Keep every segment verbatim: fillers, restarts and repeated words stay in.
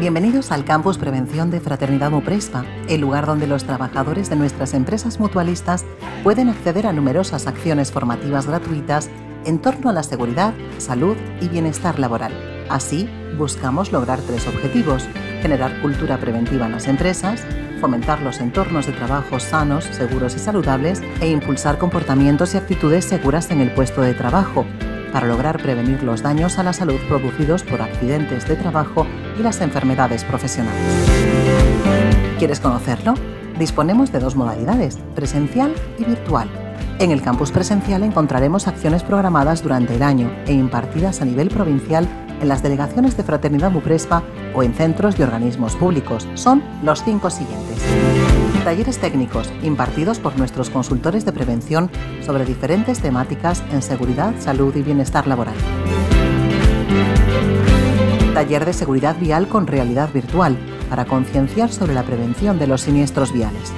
Bienvenidos al Campus Prevención de Fraternidad Muprespa, el lugar donde los trabajadores de nuestras empresas mutualistas pueden acceder a numerosas acciones formativas gratuitas en torno a la seguridad, salud y bienestar laboral. Así, buscamos lograr tres objetivos: generar cultura preventiva en las empresas, fomentar los entornos de trabajo sanos, seguros y saludables e impulsar comportamientos y actitudes seguras en el puesto de trabajo, para lograr prevenir los daños a la salud producidos por accidentes de trabajo y las enfermedades profesionales. ¿Quieres conocerlo? Disponemos de dos modalidades, presencial y virtual. En el campus presencial encontraremos acciones programadas durante el año e impartidas a nivel provincial en las delegaciones de Fraternidad Muprespa o en centros y organismos públicos. Son los cinco siguientes. Talleres técnicos impartidos por nuestros consultores de prevención sobre diferentes temáticas en seguridad, salud y bienestar laboral. Taller de seguridad vial con realidad virtual para concienciar sobre la prevención de los siniestros viales.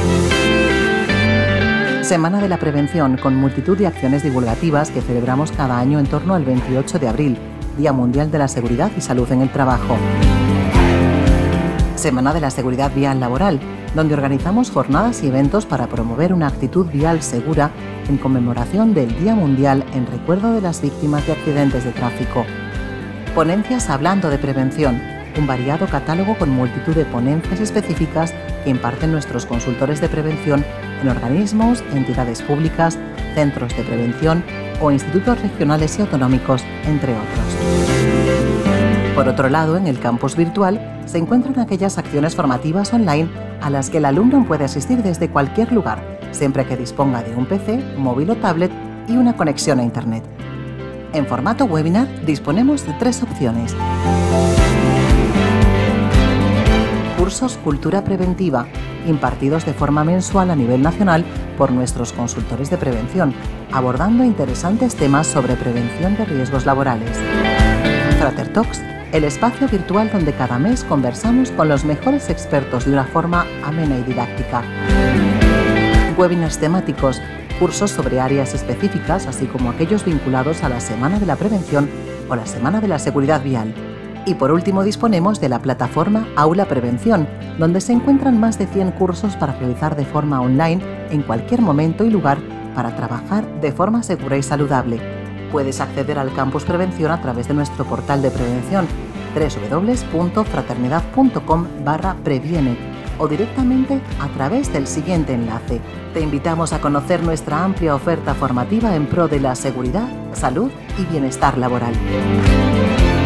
Semana de la Prevención con multitud de acciones divulgativas que celebramos cada año en torno al veintiocho de abril, Día Mundial de la Seguridad y Salud en el Trabajo. Semana de la Seguridad Vial Laboral, donde organizamos jornadas y eventos para promover una actitud vial segura en conmemoración del Día Mundial en recuerdo de las víctimas de accidentes de tráfico. Ponencias hablando de prevención, un variado catálogo con multitud de ponencias específicas que imparten nuestros consultores de prevención en organismos, entidades públicas, centros de prevención o institutos regionales y autonómicos, entre otros. Por otro lado, en el campus virtual se encuentran aquellas acciones formativas online a las que el alumno puede asistir desde cualquier lugar, siempre que disponga de un P C, móvil o tablet y una conexión a Internet. En formato webinar disponemos de tres opciones. Cursos Cultura Preventiva, impartidos de forma mensual a nivel nacional por nuestros consultores de prevención, abordando interesantes temas sobre prevención de riesgos laborales. Frater Talks, el espacio virtual donde cada mes conversamos con los mejores expertos de una forma amena y didáctica. Webinars temáticos, cursos sobre áreas específicas, así como aquellos vinculados a la Semana de la Prevención o la Semana de la Seguridad Vial. Y por último disponemos de la plataforma Aula Prevención, donde se encuentran más de cien cursos para realizar de forma online en cualquier momento y lugar para trabajar de forma segura y saludable. Puedes acceder al Campus Prevención a través de nuestro portal de prevención doble u doble u doble u punto fraternidad punto com barra previene o directamente a través del siguiente enlace. Te invitamos a conocer nuestra amplia oferta formativa en pro de la seguridad, salud y bienestar laboral.